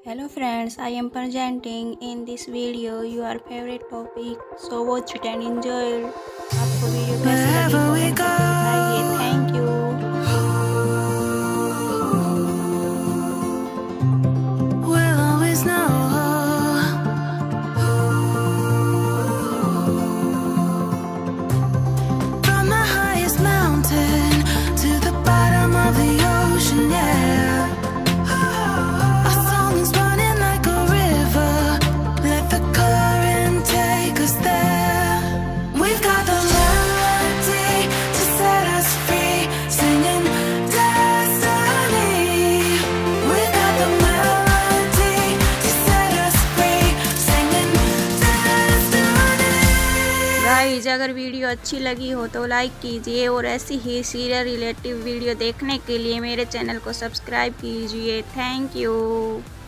Hello friends, I am presenting in this video your favorite topic. So watch it and enjoy it. आपको video कैसी लगी comment करके बताइए। Thank you. Guys, अगर video अच्छी लगी हो तो लाइक कीजिए और ऐसी ही सीरियल रिलेटिव वीडियो देखने के लिए मेरे चैनल को सब्सक्राइब कीजिए। Thank you.